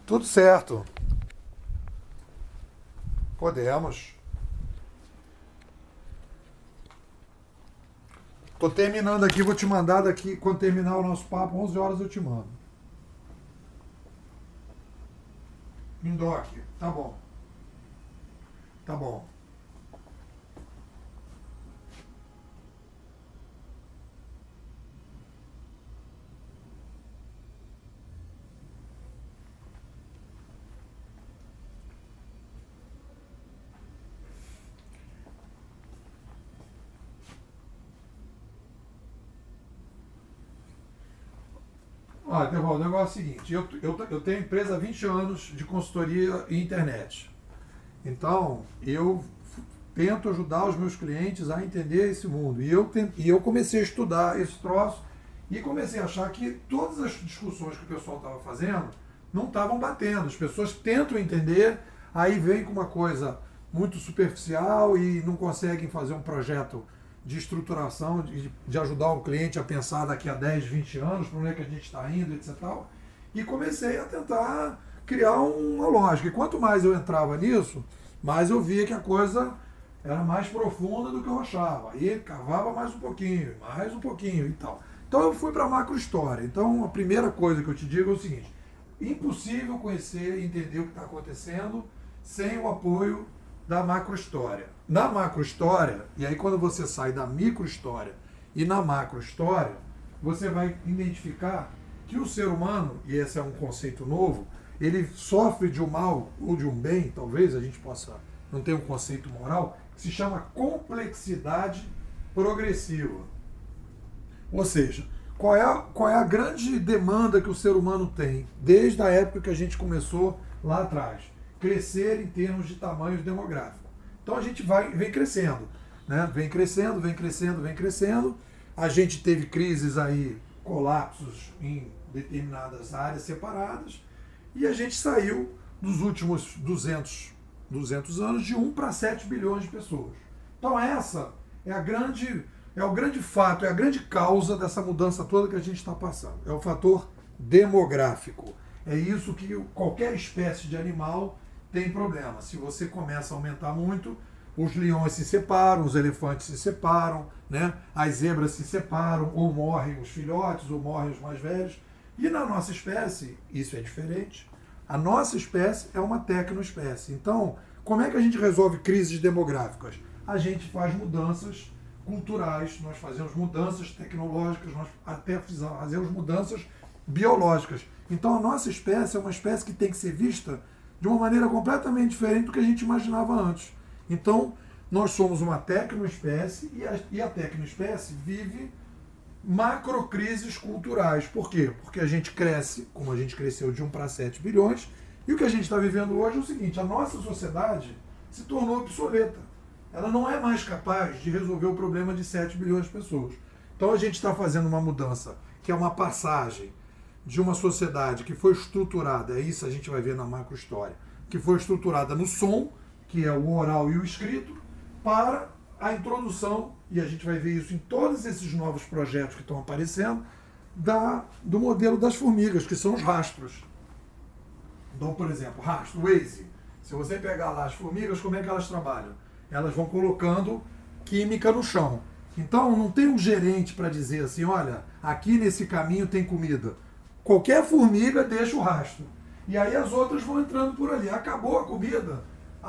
Tudo certo. Podemos. Tô terminando aqui, vou te mandar daqui, quando terminar o nosso papo, 11 horas eu te mando. Mindoc, tá bom. Tá bom. Olha, Derval, o negócio é o seguinte, eu tenho empresa há 20 anos de consultoria e internet. Então, eu tento ajudar os meus clientes a entender esse mundo. E eu comecei a estudar esse troço e comecei a achar que todas as discussões que o pessoal estava fazendo não estavam batendo. As pessoas tentam entender, aí vem com uma coisa muito superficial e não conseguem fazer um projeto de estruturação, de ajudar o cliente a pensar daqui a 10, 20 anos, para onde é que a gente está indo, etc. E comecei a tentar criar uma lógica. E quanto mais eu entrava nisso, mais eu via que a coisa era mais profunda do que eu achava. E cavava mais um pouquinho e tal. Então eu fui para a macro história. Então a primeira coisa que eu te digo é o seguinte: impossível conhecer e entender o que está acontecendo sem o apoio da macro história. Na macro história, e aí quando você sai da micro história e na macro história, você vai identificar que o ser humano, e esse é um conceito novo, ele sofre de um mal ou de um bem, talvez a gente possa não ter um conceito moral, que se chama complexidade progressiva. Ou seja, qual é a grande demanda que o ser humano tem desde a época que a gente começou lá atrás? Crescer em termos de tamanho demográfico. Então a gente vem crescendo, né? Vem crescendo, vem crescendo, vem crescendo. A gente teve crises aí, colapsos em determinadas áreas separadas, e a gente saiu nos últimos 200 anos de 1 para 7 bilhões de pessoas. Então essa é o grande fato, é a grande causa dessa mudança toda que a gente está passando. É o fator demográfico. É isso que qualquer espécie de animal tem problema. Se você começa a aumentar muito, os leões se separam, os elefantes se separam, né? As zebras se separam, ou morrem os filhotes, ou morrem os mais velhos. E na nossa espécie, isso é diferente. A nossa espécie é uma tecnoespécie. Então, como é que a gente resolve crises demográficas? A gente faz mudanças culturais, nós fazemos mudanças tecnológicas, nós até fazemos mudanças biológicas. Então, a nossa espécie é uma espécie que tem que ser vista de uma maneira completamente diferente do que a gente imaginava antes. Então, nós somos uma tecnoespécie e a tecnoespécie vive macrocrises culturais. Por quê? Porque a gente cresce, como a gente cresceu de 1 para 7 bilhões, e o que a gente está vivendo hoje é o seguinte: a nossa sociedade se tornou obsoleta. Ela não é mais capaz de resolver o problema de 7 bilhões de pessoas. Então a gente está fazendo uma mudança, que é uma passagem de uma sociedade que foi estruturada, é isso a gente vai ver na macro história, que foi estruturada no som, que é o oral e o escrito, para a introdução, e a gente vai ver isso em todos esses novos projetos que estão aparecendo, do modelo das formigas, que são os rastros. Então, por exemplo, rastro, Waze. Se você pegar lá as formigas, como é que elas trabalham? Elas vão colocando química no chão. Então, não tem um gerente para dizer assim: olha, aqui nesse caminho tem comida. Qualquer formiga deixa o rastro. E aí as outras vão entrando por ali. Acabou a comida.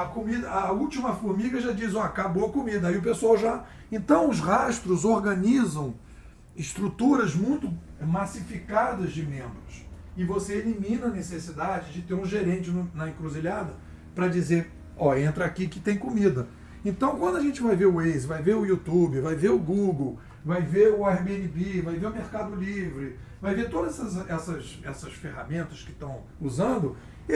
A última formiga já diz: ó, acabou a comida. Aí o pessoal já. Então os rastros organizam estruturas muito massificadas de membros. E você elimina a necessidade de ter um gerente na encruzilhada para dizer: ó, entra aqui que tem comida. Então, quando a gente vai ver o Waze, vai ver o YouTube, vai ver o Google, vai ver o Airbnb, vai ver o Mercado Livre, vai ver todas essas ferramentas que estão usando,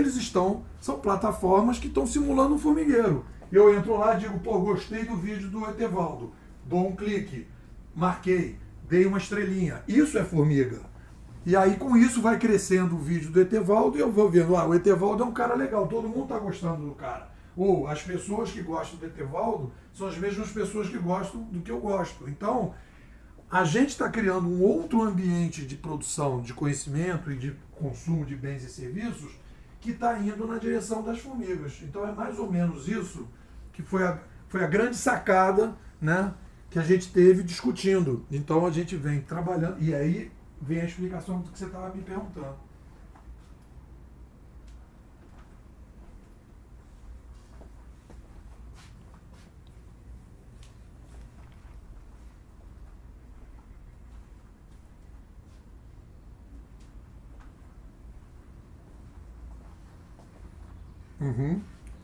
são plataformas que estão simulando um formigueiro. Eu entro lá e digo: pô, gostei do vídeo do Etevaldo, dou um clique, marquei, dei uma estrelinha. Isso é formiga. E aí com isso vai crescendo o vídeo do Etevaldo e eu vou vendo: o Etevaldo é um cara legal, todo mundo está gostando do cara. Ou as pessoas que gostam do Etevaldo são as mesmas pessoas que gostam do que eu gosto. Então, a gente está criando um outro ambiente de produção de conhecimento e de consumo de bens e serviços que está indo na direção das formigas. Então é mais ou menos isso que foi a grande sacada, né, que a gente teve discutindo. Então a gente vem trabalhando, e aí vem a explicação do que você estava me perguntando. Uhum.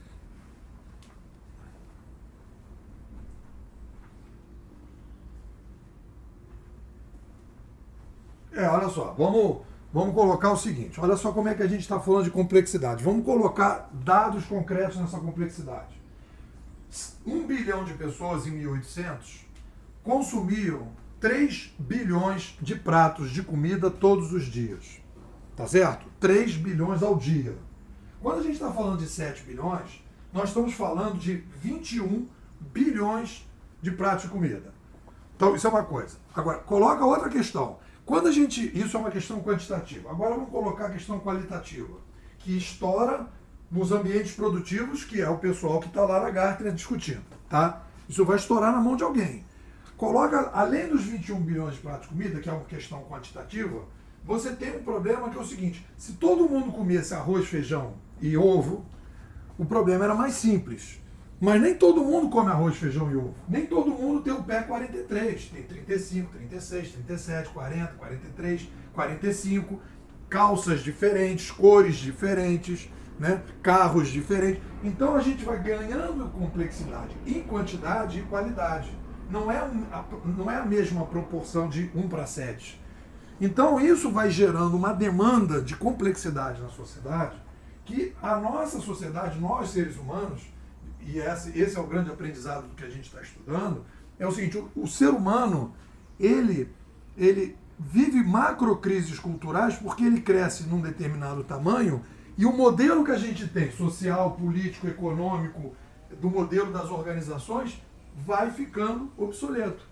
Olha só, vamos colocar o seguinte, olha só como é que a gente está falando de complexidade. Vamos colocar dados concretos nessa complexidade. 1 bilhão de pessoas em 1800 consumiam 3 bilhões de pratos de comida todos os dias. Tá certo? 3 bilhões ao dia. Quando a gente está falando de 7 bilhões, nós estamos falando de 21 bilhões de pratos de comida. Então, isso é uma coisa. Agora, coloca outra questão. Isso é uma questão quantitativa. Agora vamos colocar a questão qualitativa, que estoura nos ambientes produtivos, que é o pessoal que está lá na Gartner discutindo. Tá? Isso vai estourar na mão de alguém. Coloca, além dos 21 bilhões de pratos de comida, que é uma questão quantitativa, você tem um problema que é o seguinte: se todo mundo comesse arroz, feijão e ovo, o problema era mais simples. Mas nem todo mundo come arroz, feijão e ovo. Nem todo mundo tem o pé 43. Tem 35, 36, 37, 40, 43, 45. Calças diferentes, cores diferentes, né? Carros diferentes. Então a gente vai ganhando complexidade em quantidade e qualidade. Não é a mesma proporção de 1:7. Então isso vai gerando uma demanda de complexidade na sociedade, que a nossa sociedade, nós seres humanos, e esse é o grande aprendizado do que a gente está estudando, é o seguinte: o ser humano, ele vive macrocrises culturais porque ele cresce num determinado tamanho e o modelo que a gente tem, social, político, econômico, do modelo das organizações, vai ficando obsoleto.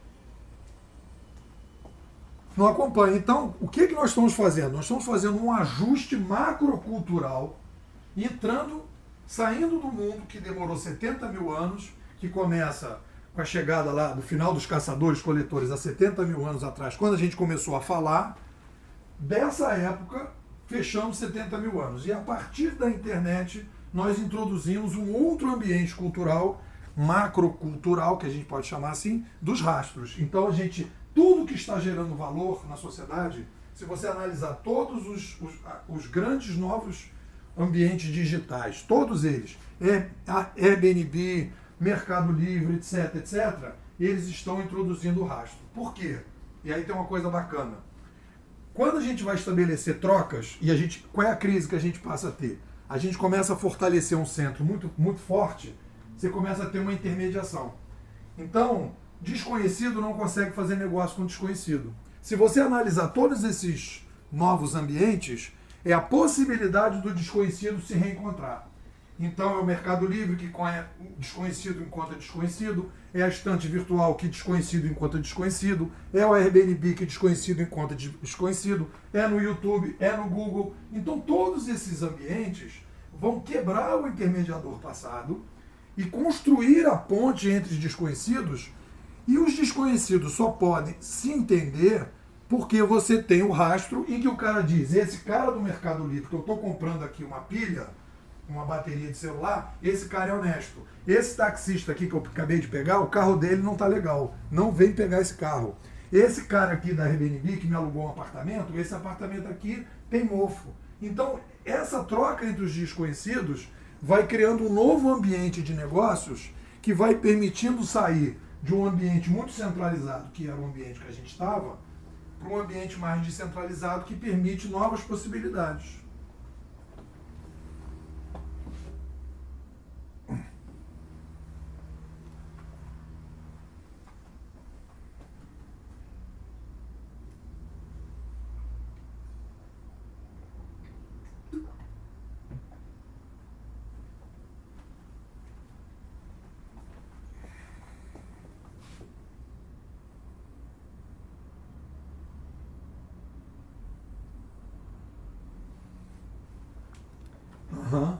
Não acompanha. Então, o que nós estamos fazendo? Nós estamos fazendo um ajuste macrocultural, saindo do mundo que demorou 70 mil anos, que começa com a chegada lá do final dos caçadores-coletores há 70 mil anos atrás, quando a gente começou a falar. Dessa época, fechamos 70 mil anos. E a partir da internet, nós introduzimos um outro ambiente cultural, macrocultural, que a gente pode chamar assim, dos rastros. Então, tudo que está gerando valor na sociedade, se você analisar todos os grandes novos ambientes digitais, todos eles, Airbnb, Mercado Livre, etc., eles estão introduzindo o rastro. Por quê? E aí tem uma coisa bacana. Quando a gente vai estabelecer trocas, qual é a crise que a gente passa a ter? A gente começa a fortalecer um centro muito, muito forte, você começa a ter uma intermediação. Então, desconhecido não consegue fazer negócio com desconhecido. Se você analisar todos esses novos ambientes, é a possibilidade do desconhecido se reencontrar. Então é o Mercado Livre que desconhecido encontra desconhecido, é a estante virtual que desconhecido encontra desconhecido, é o Airbnb que desconhecido encontra desconhecido, é no YouTube, é no Google. Então todos esses ambientes vão quebrar o intermediador passado e construir a ponte entre os desconhecidos, e os desconhecidos só podem se entender porque você tem o rastro em que o cara diz: esse cara do Mercado Livre que eu estou comprando aqui uma pilha, uma bateria de celular, esse cara é honesto. Esse taxista aqui que eu acabei de pegar, o carro dele não está legal, não vem pegar esse carro. Esse cara aqui da Airbnb que me alugou um apartamento, esse apartamento aqui tem mofo. Então, essa troca entre os desconhecidos vai criando um novo ambiente de negócios que vai permitindo sair de um ambiente muito centralizado, que era o ambiente que a gente estava, para um ambiente mais descentralizado que permite novas possibilidades. Aham.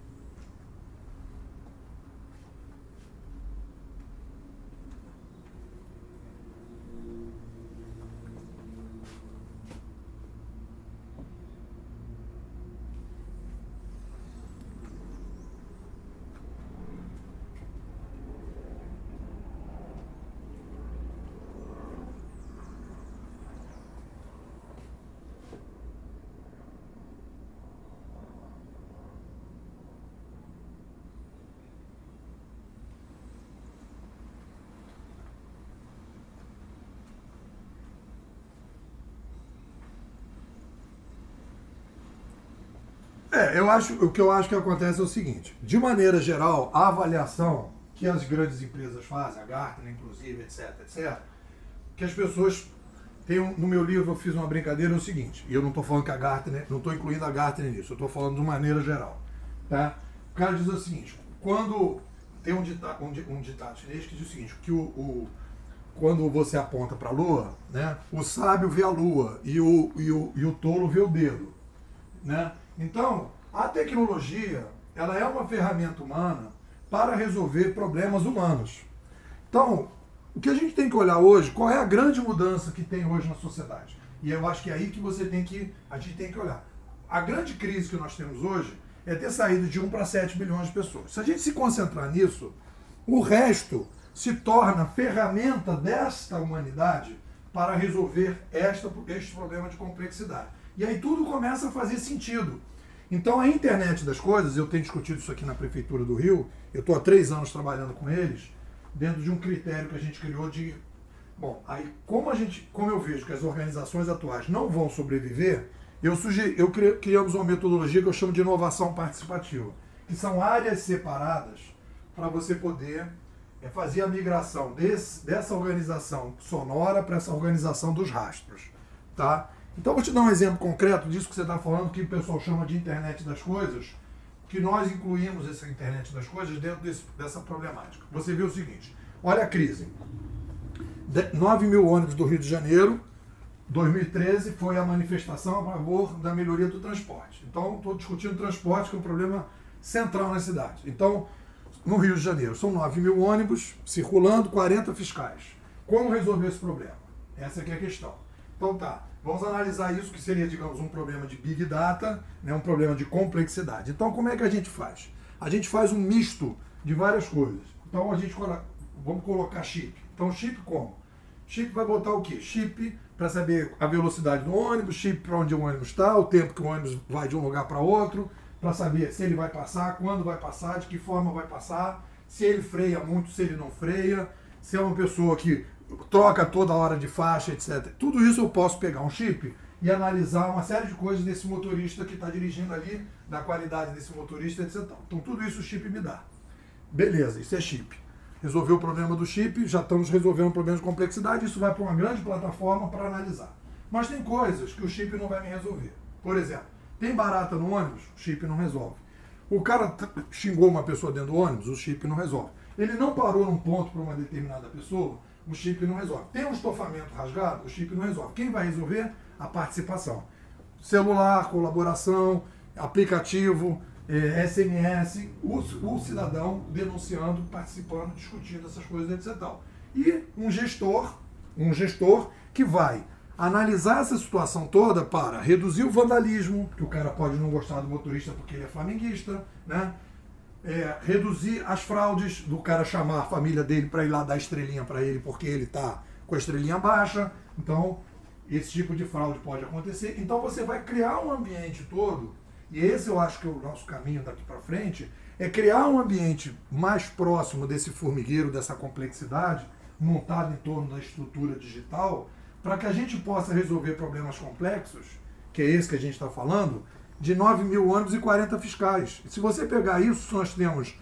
O que eu acho que acontece é o seguinte: de maneira geral, a avaliação que as grandes empresas fazem, a Gartner inclusive, etc, que as pessoas no meu livro eu fiz uma brincadeira, é o seguinte, e eu não estou falando que a Gartner, não estou incluindo a Gartner nisso, eu estou falando de maneira geral, tá? O cara diz o seguinte: quando tem um ditado chinês que diz o seguinte, que quando você aponta para a lua, né, o sábio vê a lua e o tolo vê o dedo, né? Então, a tecnologia, ela é uma ferramenta humana para resolver problemas humanos. Então, o que a gente tem que olhar hoje, qual é a grande mudança que tem hoje na sociedade? E eu acho que é aí que a gente tem que olhar. A grande crise que nós temos hoje é ter saído de 1 para 7 bilhões de pessoas. Se a gente se concentrar nisso, o resto se torna ferramenta desta humanidade para resolver este problema de complexidade. E aí tudo começa a fazer sentido. Então a internet das coisas, eu tenho discutido isso aqui na Prefeitura do Rio, eu estou há 3 anos trabalhando com eles, dentro de um critério que a gente criou de... Bom, aí como eu vejo que as organizações atuais não vão sobreviver, criamos uma metodologia que eu chamo de inovação participativa, que são áreas separadas para você poder fazer a migração dessa organização sonora para essa organização dos rastros, tá? Então, vou te dar um exemplo concreto disso que você está falando, que o pessoal chama de internet das coisas, que nós incluímos essa internet das coisas dentro dessa problemática. Você vê o seguinte, olha a crise. 9 mil ônibus do Rio de Janeiro, 2013 foi a manifestação a favor da melhoria do transporte. Então, estou discutindo transporte, que é um problema central na cidade. Então, no Rio de Janeiro, são 9 mil ônibus circulando, 40 fiscais. Como resolver esse problema? Essa aqui é a questão. Então tá, vamos analisar isso, que seria, digamos, um problema de Big Data, né, um problema de complexidade. Então, como é que a gente faz? A gente faz um misto de várias coisas. Então, vamos colocar chip. Então, chip como? Chip vai botar o quê? Chip para saber a velocidade do ônibus, chip para onde o ônibus está, o tempo que o ônibus vai de um lugar para outro, para saber se ele vai passar, quando vai passar, de que forma vai passar, se ele freia muito, se ele não freia, se é uma pessoa que troca toda hora de faixa, etc. Tudo isso eu posso pegar um chip e analisar uma série de coisas desse motorista que está dirigindo ali, da qualidade desse motorista, etc. Então tudo isso o chip me dá. Beleza, isso é chip. Resolveu o problema do chip, já estamos resolvendo um problema de complexidade, isso vai para uma grande plataforma para analisar. Mas tem coisas que o chip não vai me resolver. Por exemplo, tem barata no ônibus? O chip não resolve. O cara xingou uma pessoa dentro do ônibus? O chip não resolve. Ele não parou num ponto para uma determinada pessoa? O chip não resolve. Tem um estofamento rasgado? O chip não resolve. Quem vai resolver? A participação. Celular, colaboração, aplicativo, SMS, o cidadão denunciando, participando, discutindo essas coisas, etc. E um gestor que vai analisar essa situação toda para reduzir o vandalismo, que o cara pode não gostar do motorista porque ele é flamenguista, né? Reduzir as fraudes, do cara chamar a família dele para ir lá dar estrelinha para ele porque ele está com a estrelinha baixa. Então, esse tipo de fraude pode acontecer. Então, você vai criar um ambiente todo, e esse eu acho que é o nosso caminho daqui para frente, é criar um ambiente mais próximo desse formigueiro, dessa complexidade, montado em torno da estrutura digital, para que a gente possa resolver problemas complexos, que é esse que a gente está falando, de 9 mil ônibus e 40 fiscais. E se você pegar isso, nós temos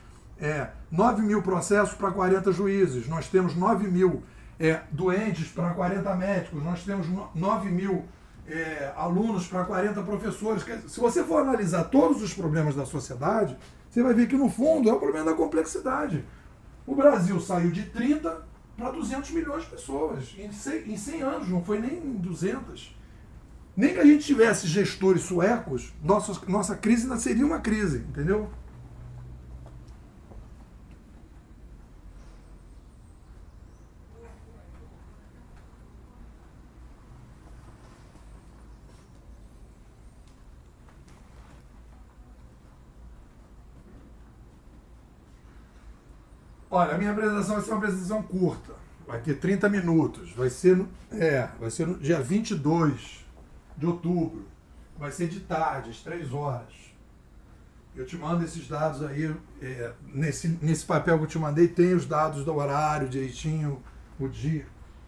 9 mil processos para 40 juízes, nós temos 9 mil doentes para 40 médicos, nós temos 9 mil alunos para 40 professores. Se você for analisar todos os problemas da sociedade, você vai ver que, no fundo, é o problema da complexidade. O Brasil saiu de 30 para 200 milhões de pessoas em 100 anos, não foi nem em 200. Nem que a gente tivesse gestores suecos, nossa crise ainda seria uma crise, entendeu? Olha, a minha apresentação vai ser uma apresentação curta. Vai ter 30 minutos. Vai ser no dia 22 de outubro. Vai ser de tarde, às 3 horas. Eu te mando esses dados aí. Nesse papel que eu te mandei, tem os dados do horário direitinho, o dia.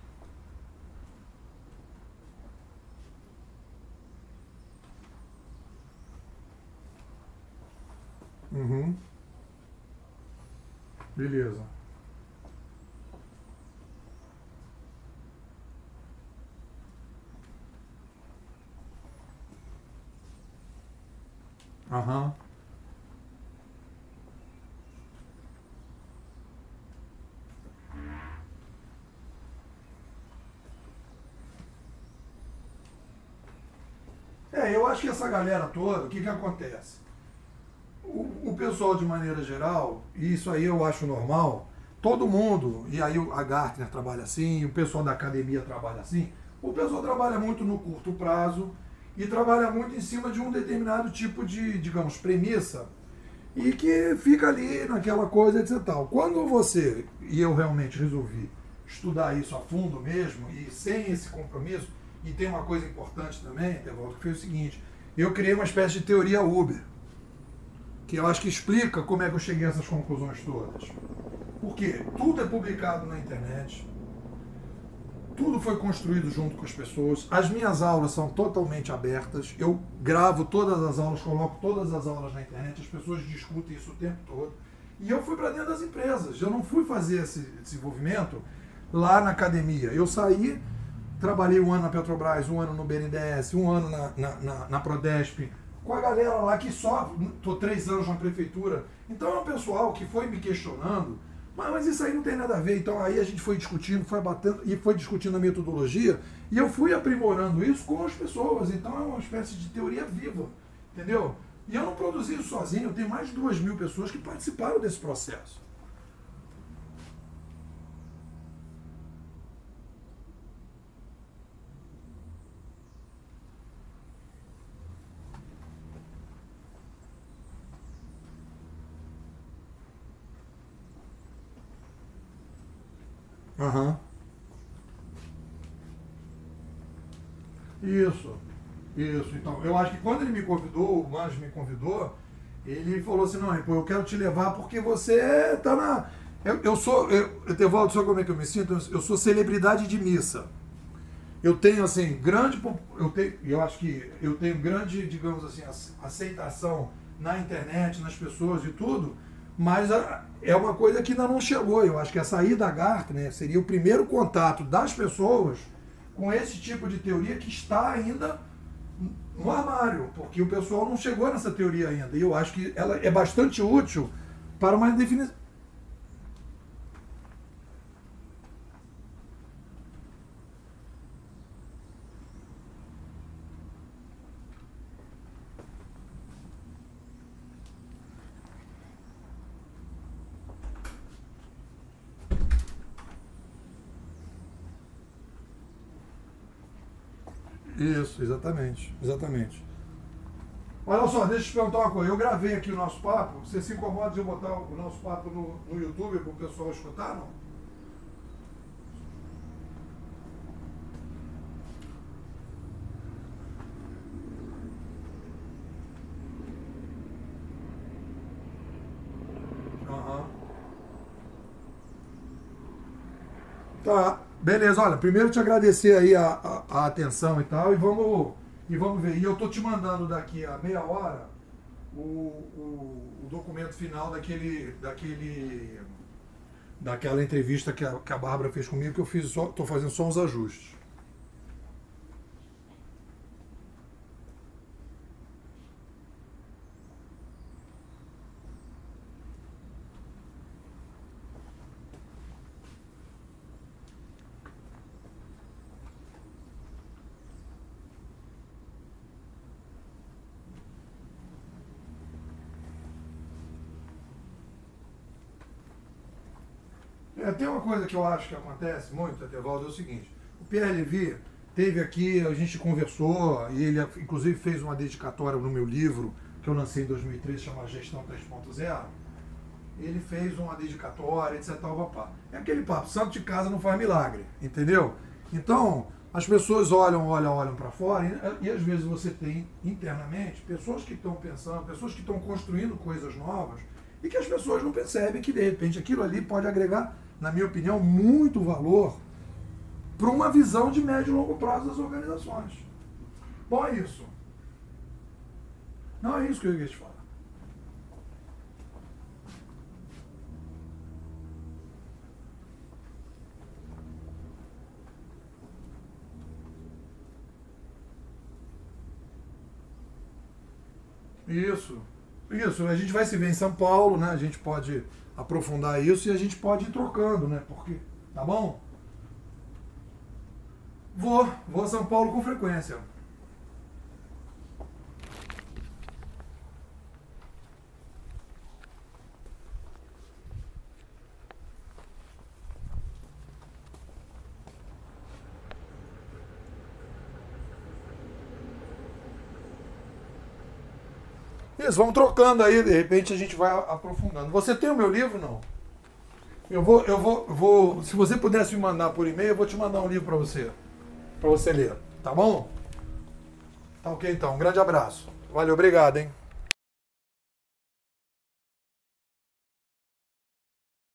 Uhum. Beleza. Aham. Eu acho que essa galera toda, o que acontece? O pessoal, de maneira geral, e isso aí eu acho normal, todo mundo, e aí a Gartner trabalha assim, o pessoal da academia trabalha assim, o pessoal trabalha muito no curto prazo e trabalha muito em cima de um determinado tipo de, digamos, premissa e que fica ali naquela coisa, etc. Tal. Quando você, e eu realmente resolvi estudar isso a fundo mesmo, e sem esse compromisso, e tem uma coisa importante também, Tevaldo, que foi o seguinte, eu criei uma espécie de teoria Uber, que eu acho que explica como é que eu cheguei a essas conclusões todas. Porque tudo é publicado na internet, tudo foi construído junto com as pessoas, as minhas aulas são totalmente abertas, eu gravo todas as aulas, coloco todas as aulas na internet, as pessoas discutem isso o tempo todo, e eu fui para dentro das empresas, eu não fui fazer esse desenvolvimento lá na academia, eu saí, trabalhei um ano na Petrobras, um ano no BNDES, um ano na Prodesp, com a galera lá que só, estou 3 anos na prefeitura, então é um pessoal que foi me questionando, mas isso aí não tem nada a ver, então aí a gente foi discutindo, foi batendo e foi discutindo a metodologia, e eu fui aprimorando isso com as pessoas, então é uma espécie de teoria viva, entendeu? E eu não produzi isso sozinho, eu tenho mais de 2.000 pessoas que participaram desse processo. Aham. Isso, isso. Então, eu acho que quando ele me convidou, o Anjo me convidou, ele falou assim, não, pô, eu quero te levar porque você tá na... Eu sou, Etevaldo, sabe como é que eu me sinto? Eu sou celebridade de missa. Eu tenho, assim, eu acho que eu tenho grande, digamos assim, aceitação na internet, nas pessoas e tudo, mas é uma coisa que ainda não chegou. Eu acho que a saída da Gartner, né, seria o primeiro contato das pessoas com esse tipo de teoria que está ainda no armário, porque o pessoal não chegou nessa teoria ainda. E eu acho que ela é bastante útil para uma definição. Isso, exatamente, exatamente. Olha só, deixa eu te perguntar uma coisa. Eu gravei aqui o nosso papo. Você se incomoda de eu botar o nosso papo no YouTube para o pessoal escutar, não? Aham. Tá, beleza. Olha, primeiro te agradecer aí a atenção e tal, e vamos ver. E eu tô te mandando daqui a meia hora o documento final daquela entrevista que a Bárbara fez comigo, que eu fiz só, tô fazendo só uns ajustes. Tem uma coisa que eu acho que acontece muito, Etevaldo, é o seguinte. O Pierre Levy teve aqui, a gente conversou, e ele inclusive fez uma dedicatória no meu livro, que eu lancei em 2013, chamado Gestão 3.0. Ele fez uma dedicatória, etc. Papá. É aquele papo, santo de casa não faz milagre, entendeu? Então, as pessoas olham para fora e às vezes você tem internamente pessoas que estão pensando, pessoas que estão construindo coisas novas e que as pessoas não percebem que de repente aquilo ali pode agregar, na minha opinião, muito valor para uma visão de médio e longo prazo das organizações. Bom, é isso. Não é isso que eu ia te falar. Isso, a gente vai se ver em São Paulo, né? A gente pode aprofundar isso e a gente pode ir trocando, né? Porque, tá bom? Vou a São Paulo com frequência. Isso, vamos trocando aí, de repente a gente vai aprofundando. Você tem o meu livro, não? Eu vou, se você pudesse me mandar por e-mail, eu vou te mandar um livro para você ler, tá bom? Tá ok então, um grande abraço. Valeu, obrigado, hein?